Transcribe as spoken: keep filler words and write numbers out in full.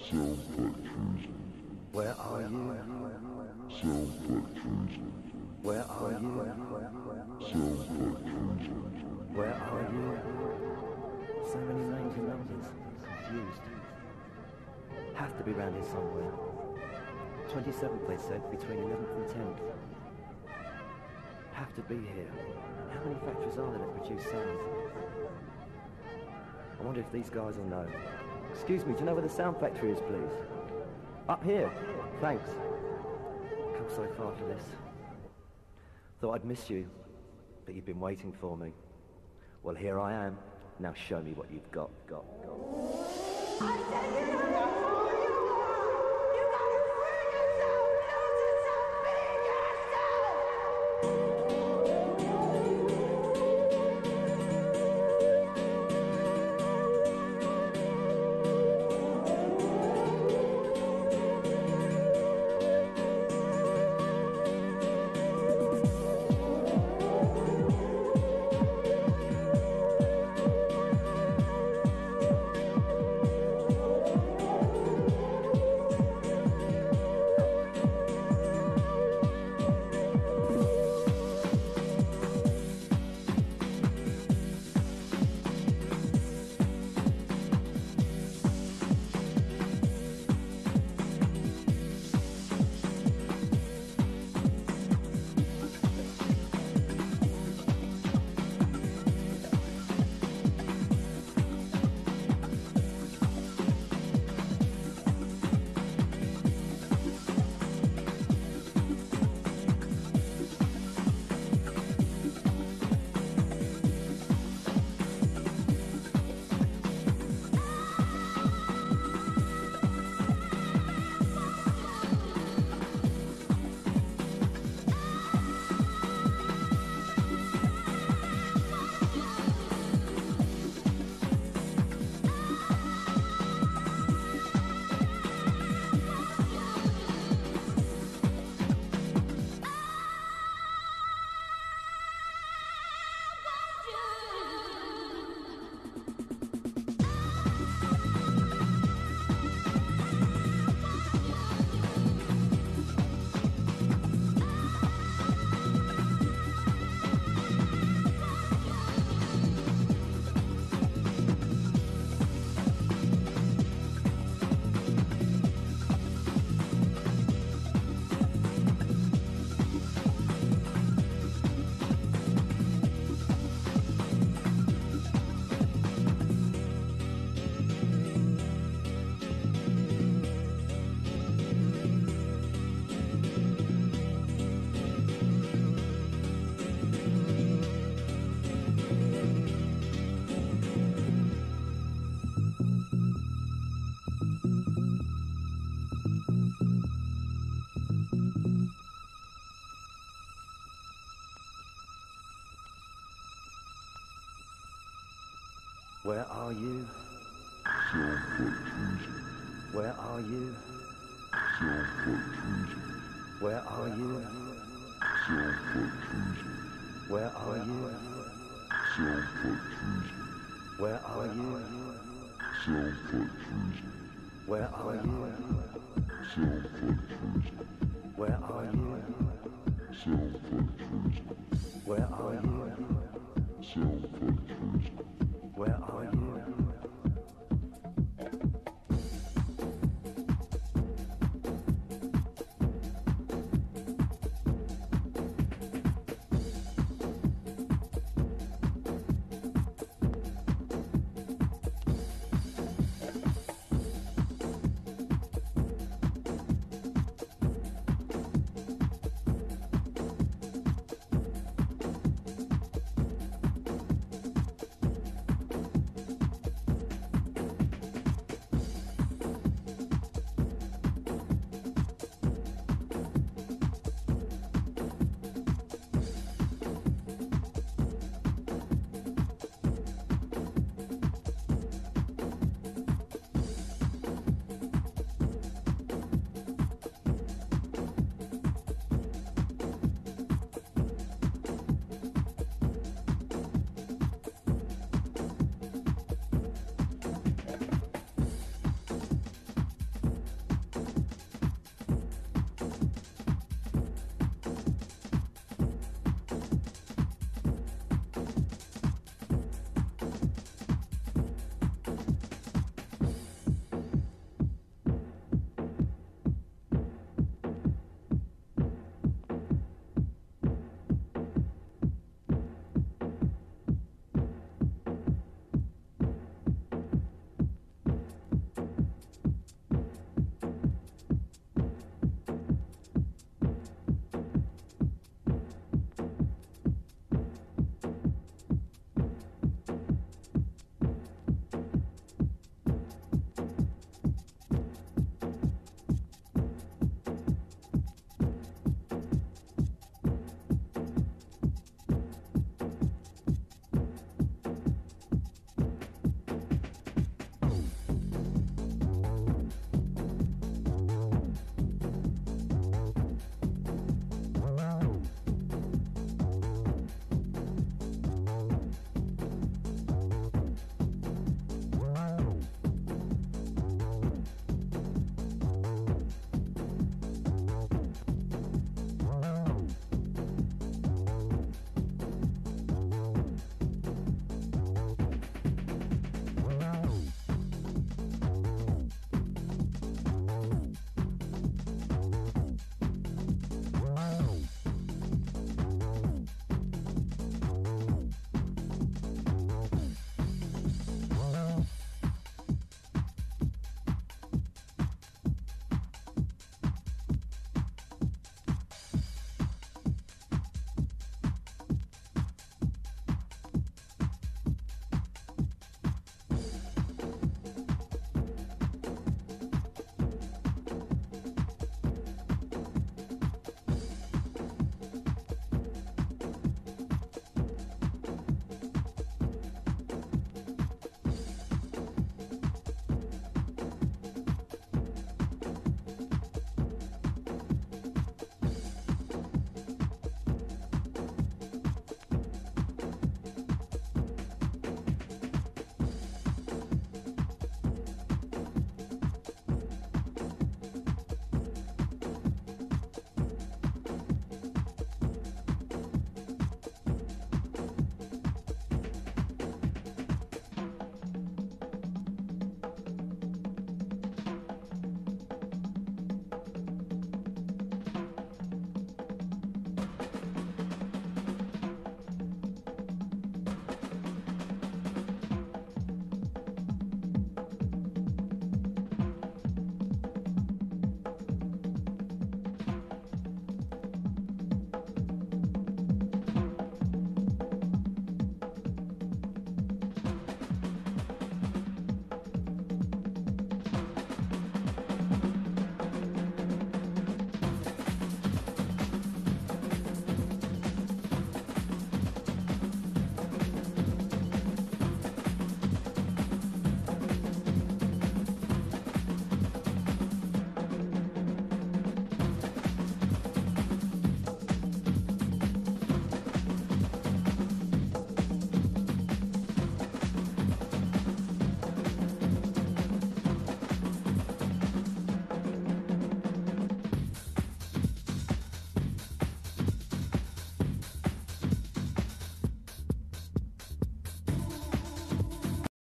Sound factories. Where are you? Sound factories. Where are you? Sound factories. Where are you? So many names and numbers. Confused. Have to be round here somewhere. twenty-seventh, they said, between eleventh and tenth. Have to be here. How many factories are there that produce sound? I wonder if these guys will know. Excuse me, do you know where the sound factory is, please? Up here. Thanks. Come so far for this. Thought I'd miss you, but you've been waiting for me. Well, here I am. Now show me what you've got, got, got. I said you don't know who you are! You gotta free yourself! Lose yourself! Be Where are you? Sound factories. Where are you? Sound factories. Where are you? Sound factories. Where are you? Sound factories. Where are you? Sound factories. Where are you? Sound factories. Where are you? Sound factories. Where are you? Sound factories.